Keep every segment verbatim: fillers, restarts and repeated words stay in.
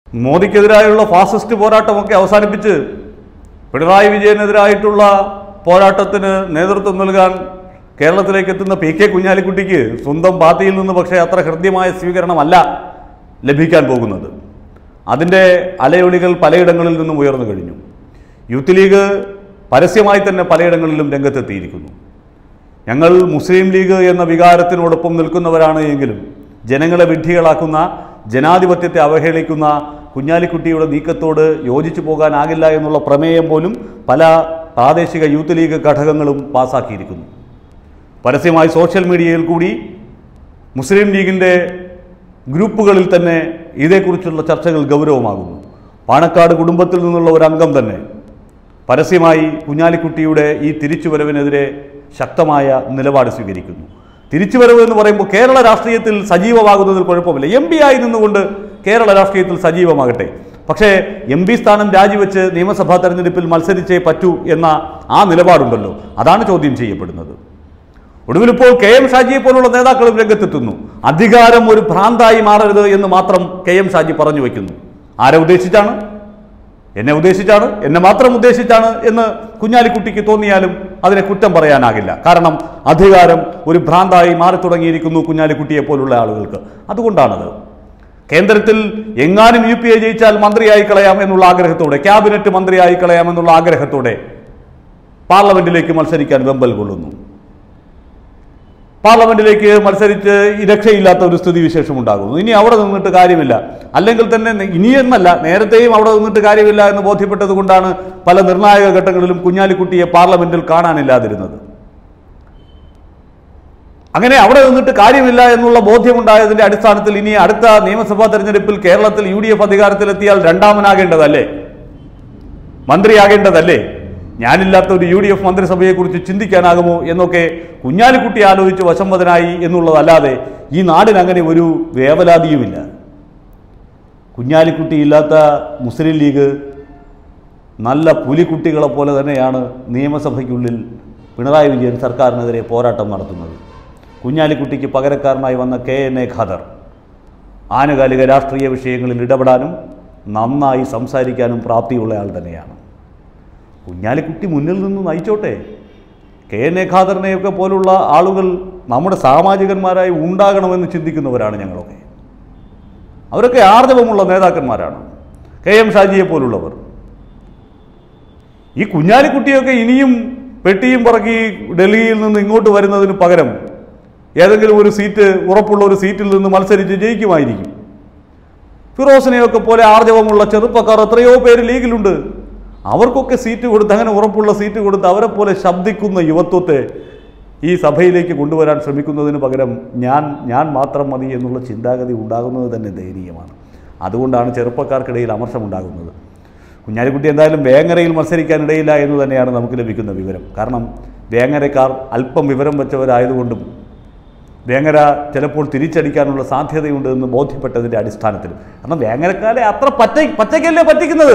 മോദിക്കെതിരായുള്ള fascist പോരാട്ടമൊക്കെ അവസാനിപ്പിച്ച് പിണറായി വിജയനെതിരായിട്ടുള്ള പോരാട്ടത്തിന് നേതൃത്വം നൽകാൻ കേരളത്തിലേക്ക് എത്തുന്ന പി കെ കുഞ്ഞാലിക്കുട്ടിക്ക് സ്വന്തം പാർട്ടിയിൽ നിന്ന് പക്ഷേ അത്ര ഹൃദ്യമായ സ്വീകരണമല്ല ലഭിക്കാൻ പോകുന്നത്. അതിൻ്റെ അലയൊലികൾ പലയിടങ്ങളിൽ നിന്നും ഉയർന്നു കഴിഞ്ഞു. യൂത്ത് ലീഗ് പരസ്യമായി തന്നെ പലയിടങ്ങളിലും രംഗത്തെത്തിയിരിക്കുന്നു. ഞങ്ങൾ മുസ്ലിം ലീഗ് എന്ന വികാരത്തിനോടൊപ്പം നിൽക്കുന്നവരാണ് എങ്കിലും ജനങ്ങളെ വിഡ്ഢികളാക്കുന്ന, ജനാധിപത്യത്തെ അവഹേളിക്കുന്ന കുഞ്ഞാലിക്കുട്ടിയുടെ നീക്കത്തോട് യോജിച്ചു പോകാനാകില്ല എന്നുള്ള പ്രമേയം പോലും പല പ്രാദേശിക യൂത്ത് ലീഗ് ഘടകങ്ങളും പാസാക്കിയിരിക്കുന്നു. പരസ്യമായി സോഷ്യൽ മീഡിയയിൽ കൂടി മുസ്ലിം ലീഗിൻ്റെ ഗ്രൂപ്പുകളിൽ തന്നെ ഇതേക്കുറിച്ചുള്ള ചർച്ചകൾ ഗൗരവമാകുന്നു. പാണക്കാട് കുടുംബത്തിൽ നിന്നുള്ള ഒരു അംഗം തന്നെ പരസ്യമായി കുഞ്ഞാലിക്കുട്ടിയുടെ ഈ തിരിച്ചുവരവിനെതിരെ ശക്തമായ നിലപാട് സ്വീകരിക്കുന്നു. തിരിച്ചുവരവ് എന്ന് പറയുമ്പോൾ കേരള രാഷ്ട്രീയത്തിൽ സജീവമാകുന്നതിൽ കുഴപ്പമില്ല. എം പി ആയി നിന്നുകൊണ്ട് കേരള രാഷ്ട്രീയത്തിൽ സജീവമാകട്ടെ. പക്ഷേ എം പി സ്ഥാനം രാജിവെച്ച് നിയമസഭാ തെരഞ്ഞെടുപ്പിൽ മത്സരിച്ചേ പറ്റൂ എന്ന ആ നിലപാടുണ്ടല്ലോ, അതാണ് ചോദ്യം ചെയ്യപ്പെടുന്നത്. ഒടുവിലിപ്പോൾ കെ എം ഷാജിയെ പോലുള്ള നേതാക്കളും രംഗത്തെത്തുന്നു. അധികാരം ഒരു ഭ്രാന്തായി മാറരുത് എന്ന് മാത്രം കെ എം ഷാജി പറഞ്ഞു വയ്ക്കുന്നു. ആരെ ഉദ്ദേശിച്ചാണ്? എന്നെ ഉദ്ദേശിച്ചാണ്, എന്നെ മാത്രം ഉദ്ദേശിച്ചാണ് എന്ന് കുഞ്ഞാലിക്കുട്ടിക്ക് തോന്നിയാലും അതിനെ കുറ്റം പറയാനാകില്ല. കാരണം അധികാരം ഒരു ഭ്രാന്തായി മാറി തുടങ്ങിയിരിക്കുന്നു കുഞ്ഞാലിക്കുട്ടിയെ പോലുള്ള ആളുകൾക്ക്. അതുകൊണ്ടാണത്. കേന്ദ്രത്തിൽ എങ്ങാനും യു പി എ ജയിച്ചാൽ മന്ത്രിയായി കളയാം എന്നുള്ള ആഗ്രഹത്തോടെ, ക്യാബിനറ്റ് മന്ത്രിയായി കളയാം എന്നുള്ള ആഗ്രഹത്തോടെ പാർലമെന്റിലേക്ക് മത്സരിക്കാൻ വെമ്പൽ കൊള്ളുന്നു. പാർലമെന്റിലേക്ക് മത്സരിച്ച് രക്ഷയില്ലാത്ത ഒരു സ്ഥിതിവിശേഷം ഉണ്ടാകുന്നു. ഇനി അവിടെ നിന്നിട്ട് കാര്യമില്ല, അല്ലെങ്കിൽ തന്നെ ഇനിയെന്നല്ല നേരത്തെയും അവിടെ നിന്നിട്ട് കാര്യമില്ല എന്ന് ബോധ്യപ്പെട്ടത് കൊണ്ടാണ് പല നിർണായക ഘട്ടങ്ങളിലും കുഞ്ഞാലിക്കുട്ടിയെ പാർലമെന്റിൽ കാണാനില്ലാതിരുന്നത്. അങ്ങനെ അവിടെ നിന്നിട്ട് കാര്യമില്ല എന്നുള്ള ബോധ്യമുണ്ടായതിന്റെ അടിസ്ഥാനത്തിൽ ഇനി അടുത്ത നിയമസഭാ തെരഞ്ഞെടുപ്പിൽ കേരളത്തിൽ യു ഡി എഫ് അധികാരത്തിലെത്തിയാൽ രണ്ടാമനാകേണ്ടതല്ലേ, മന്ത്രിയാകേണ്ടതല്ലേ? ഞാനില്ലാത്ത ഒരു യു ഡി എഫ് മന്ത്രിസഭയെക്കുറിച്ച് ചിന്തിക്കാനാകുമോ എന്നൊക്കെ കുഞ്ഞാലിക്കുട്ടി ആലോചിച്ച് വശംവദനായി എന്നുള്ളതല്ലാതെ ഈ നാടിനങ്ങനെ ഒരു വേവലാതിയുമില്ല. കുഞ്ഞാലിക്കുട്ടി ഇല്ലാത്ത മുസ്ലിം ലീഗ് നല്ല പുലിക്കുട്ടികളെ പോലെ തന്നെയാണ് നിയമസഭയ്ക്കുള്ളിൽ പിണറായി വിജയൻ സർക്കാരിനെതിരെ പോരാട്ടം നടത്തുന്നത്. കുഞ്ഞാലിക്കുട്ടിക്ക് പകരക്കാരനായി വന്ന കെ എൻ എ ഖാദർ ആനുകാലിക രാഷ്ട്രീയ വിഷയങ്ങളിൽ ഇടപെടാനും നന്നായി സംസാരിക്കാനും പ്രാപ്തിയുള്ള ആൾ തന്നെയാണ്. കുഞ്ഞാലിക്കുട്ടി മുന്നിൽ നിന്ന് നയിച്ചോട്ടെ. കെ എൻ എ ഖാദറിനെയൊക്കെ പോലുള്ള ആളുകൾ നമ്മുടെ സാമാജികന്മാരായി ഉണ്ടാകണമെന്ന് ചിന്തിക്കുന്നവരാണ് ഞങ്ങളൊക്കെ. അവരൊക്കെ ആർജവമുള്ള നേതാക്കന്മാരാണ്. കെ എം ഷാജിയെ പോലുള്ളവർ. ഈ കുഞ്ഞാലിക്കുട്ടിയൊക്കെ ഇനിയും പെട്ടിയും പറക്കി ഡൽഹിയിൽ നിന്ന് ഇങ്ങോട്ട് വരുന്നതിന് പകരം ഏതെങ്കിലും ഒരു സീറ്റ്, ഉറപ്പുള്ള ഒരു സീറ്റിൽ നിന്ന് മത്സരിച്ച് ജയിക്കുമായിരിക്കും. ഫിറോസിനെയൊക്കെ പോലെ ആർജവമുള്ള ചെറുപ്പക്കാർ എത്രയോ പേര് ലീഗിലുണ്ട്. അവർക്കൊക്കെ സീറ്റ് കൊടുത്ത്, അങ്ങനെ ഉറപ്പുള്ള സീറ്റ് കൊടുത്ത് അവരെ പോലെ ശബ്ദിക്കുന്ന യുവത്വത്തെ ഈ സഭയിലേക്ക് കൊണ്ടുവരാൻ ശ്രമിക്കുന്നതിന് പകരം ഞാൻ ഞാൻ മാത്രം മതി എന്നുള്ള ചിന്താഗതി ഉണ്ടാകുന്നത് തന്നെ ദയനീയമാണ്. അതുകൊണ്ടാണ് ചെറുപ്പക്കാർക്കിടയിൽ അമർഷമുണ്ടാകുന്നത്. കുഞ്ഞാലിക്കുട്ടി എന്തായാലും വേങ്ങരയിൽ മത്സരിക്കാനിടയില്ല എന്ന് തന്നെയാണ് നമുക്ക് ലഭിക്കുന്ന വിവരം. കാരണം വേങ്ങരക്കാർ അല്പം വിവരം വെച്ചവരായതുകൊണ്ടും വേങ്ങര ചിലപ്പോൾ തിരിച്ചടിക്കാനുള്ള സാധ്യതയുണ്ട് എന്ന് ബോധ്യപ്പെട്ടതിൻ്റെ അടിസ്ഥാനത്തിൽ. കാരണം വേങ്ങരക്കാരെ അത്ര പച്ച പച്ചക്കല്ലേ പറ്റിക്കുന്നത്.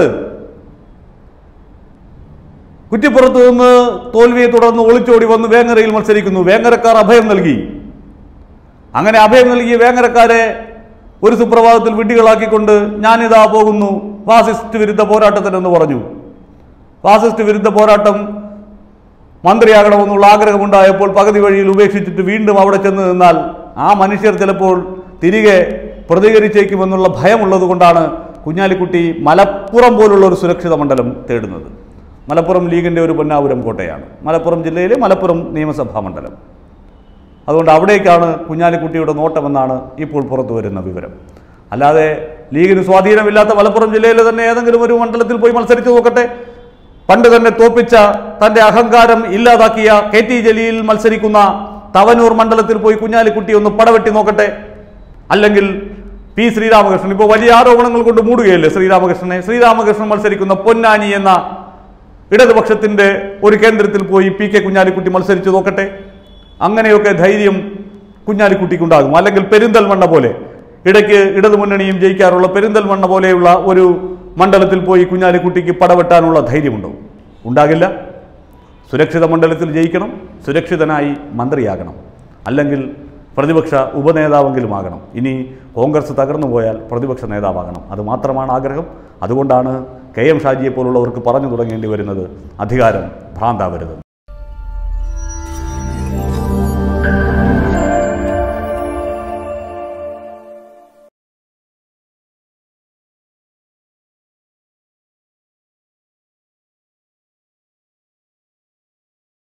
കുറ്റിപ്പുറത്ത് നിന്ന് തോൽവിയെ തുടർന്ന് ഒളിച്ചോടി വന്ന് വേങ്ങരയിൽ മത്സരിക്കുന്നു. വേങ്ങരക്കാർ അഭയം നൽകി. അങ്ങനെ അഭയം നൽകിയ വേങ്ങരക്കാരെ ഒരു സുപ്രഭാതത്തിൽ വിഡ്ഢികളാക്കിക്കൊണ്ട് ഞാനിതാ പോകുന്നു ഫാസിസ്റ്റ് വിരുദ്ധ പോരാട്ടത്തിനെന്ന് പറഞ്ഞു. ഫാസിസ്റ്റ് വിരുദ്ധ പോരാട്ടം മന്ത്രിയാകണമെന്നുള്ള ആഗ്രഹമുണ്ടായപ്പോൾ പകുതി വഴിയിൽ ഉപേക്ഷിച്ചിട്ട് വീണ്ടും അവിടെ ചെന്ന് നിന്നാൽ ആ മനുഷ്യർ ചിലപ്പോൾ തിരികെ പ്രതികരിച്ചേക്കുമെന്നുള്ള ഭയമുള്ളത് കൊണ്ടാണ് കുഞ്ഞാലിക്കുട്ടി മലപ്പുറം പോലുള്ള ഒരു സുരക്ഷിത മണ്ഡലം തേടുന്നത്. മലപ്പുറം ലീഗിൻ്റെ ഒരു പൊന്നാപുരം കോട്ടയാണ് മലപ്പുറം ജില്ലയിലെ മലപ്പുറം നിയമസഭാ മണ്ഡലം. അതുകൊണ്ട് അവിടേക്കാണ് കുഞ്ഞാലിക്കുട്ടിയുടെ നോട്ടമെന്നാണ് ഇപ്പോൾ പുറത്തു വരുന്ന വിവരം. അല്ലാതെ ലീഗിന് സ്വാധീനമില്ലാത്ത മലപ്പുറം ജില്ലയിലെ തന്നെ ഏതെങ്കിലും ഒരു മണ്ഡലത്തിൽ പോയി മത്സരിച്ച് നോക്കട്ടെ. പണ്ട് തന്നെ തോപ്പിച്ച, തൻ്റെ അഹങ്കാരം ഇല്ലാതാക്കിയ കെ ടി ജലീൽ മത്സരിക്കുന്ന തവനൂർ മണ്ഡലത്തിൽ പോയി കുഞ്ഞാലിക്കുട്ടി ഒന്ന് പടവെട്ടി നോക്കട്ടെ. അല്ലെങ്കിൽ പി ശ്രീരാമകൃഷ്ണൻ, ഇപ്പോൾ വലിയ ആരോപണങ്ങൾ കൊണ്ട് മൂടുകയല്ലേ ശ്രീരാമകൃഷ്ണനെ. ശ്രീരാമകൃഷ്ണൻ മത്സരിക്കുന്ന പൊന്നാനി എന്ന ഇടതുപക്ഷത്തിൻ്റെ ഒരു കേന്ദ്രത്തിൽ പോയി പി കെ കുഞ്ഞാലിക്കുട്ടി മത്സരിച്ച് നോക്കട്ടെ. അങ്ങനെയൊക്കെ ധൈര്യം കുഞ്ഞാലിക്കുട്ടിക്കുണ്ടാകും. അല്ലെങ്കിൽ പെരിന്തൽമണ്ണ പോലെ, ഇടയ്ക്ക് ഇടതുമുന്നണിയും ജയിക്കാറുള്ള പെരിന്തൽമണ്ണ പോലെയുള്ള ഒരു മണ്ഡലത്തിൽ പോയി കുഞ്ഞാലിക്കുട്ടിക്ക് പടവെട്ടാനുള്ള ധൈര്യമുണ്ടോ? ഉണ്ടാകില്ല. സുരക്ഷിത മണ്ഡലത്തിൽ ജയിക്കണം, സുരക്ഷിതനായി മന്ത്രിയാകണം. അല്ലെങ്കിൽ പ്രതിപക്ഷ ഉപനേതാവെങ്കിലും ആകണം. ഇനി കോൺഗ്രസ് തകർന്നു പോയാൽ പ്രതിപക്ഷ നേതാവാകണം. അത് മാത്രമാണ് ആഗ്രഹം. അതുകൊണ്ടാണ് കെ എം ഷാജിയെ പോലുള്ളവർക്ക് പറഞ്ഞു തുടങ്ങേണ്ടി വരുന്നത്, അധികാരം ഭ്രാന്താവരുത്.